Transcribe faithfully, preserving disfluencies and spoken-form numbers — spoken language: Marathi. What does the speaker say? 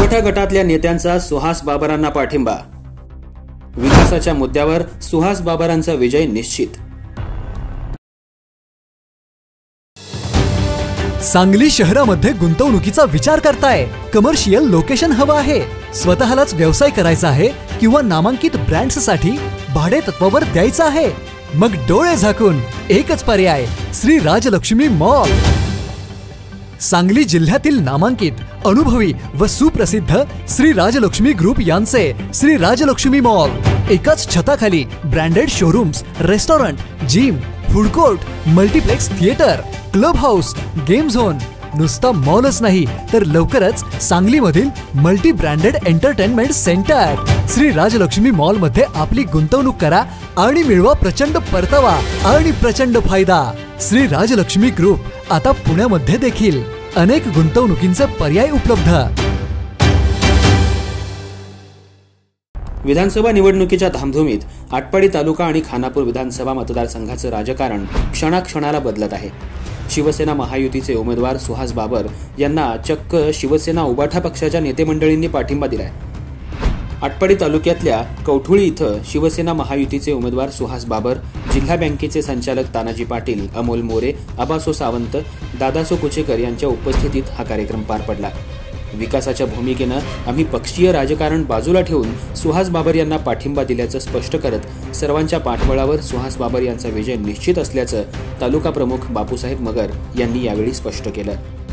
उबाटा गटातल्या नेत्यांचा सुहास बाबरांना पाठिंबा। विकासाच्या मुद्द्यावर सुहास बाबरांचा विजय निश्चित। सांगली शहरामध्ये गुंतवणुकीचा विचार करताय? कमर्शियल लोकेशन हवं आहे, स्वतःलाच व्यवसाय करायचा आहे किंवा नामांकित ब्रँड्ससाठी भाडे तत्वावर द्यायचं आहे? मग डोळे झाकून एकच पर्याय, श्री राजलक्ष्मी मॉल। सांगली जिल्ह्यातील नामांकित, अनुभवी व सुप्रसिद्ध श्री राजलक्ष्मी ग्रुप यांचे श्री राजलक्ष्मी मॉल एकाच छताखाली branded showrooms, restaurant, gym, food court, multiplex theatre, club house, game zone. नुसता मॉलच नाही तर लवकरच सांगलीमधील multi branded entertainment centre. Shri Rajlaxmi mall मध्ये आपली गुंतवणूक करा आणि मिळवा प्रचंड परतावा आणि प्रचंड फायदा। श्री राजलक्ष्मी ग्रुप आता पुण्यामध्ये देखील अनेक गुंतवणुकींचे पर्याय उपलब्ध। विधानसभा निवडणुकीच्या धामधुमीत आटपाडी तालुका आणि खानापूर विधानसभा मतदारसंघाचं राजकारण क्षणाक्षणाला बदलत आहे। शिवसेना महायुतीचे उमेदवार सुहास बाबर यांना चक्क शिवसेना उबाटा पक्षाच्या नेतेमंडळींनी पाठिंबा दिलाय। आटपाडी तालुक्यातल्या कवठुळी इथं शिवसेना महायुतीचे उमेदवार सुहास बाबर, जिल्हा बँकेचे संचालक तानाजी पाटील, अमोल मोरे, अबासो सावंत, दादासो कुचेकर यांच्या उपस्थितीत हा कार्यक्रम पार पडला। विकासाच्या भूमिकेनं आम्ही पक्षीय राजकारण बाजूला ठेवून सुहास बाबर यांना पाठिंबा दिल्याचं स्पष्ट करत सर्वांच्या पाठबळावर सुहास बाबर यांचा विजय निश्चित असल्याचं तालुका प्रमुख बापूसाहेब मगर यांनी यावेळी स्पष्ट केलं।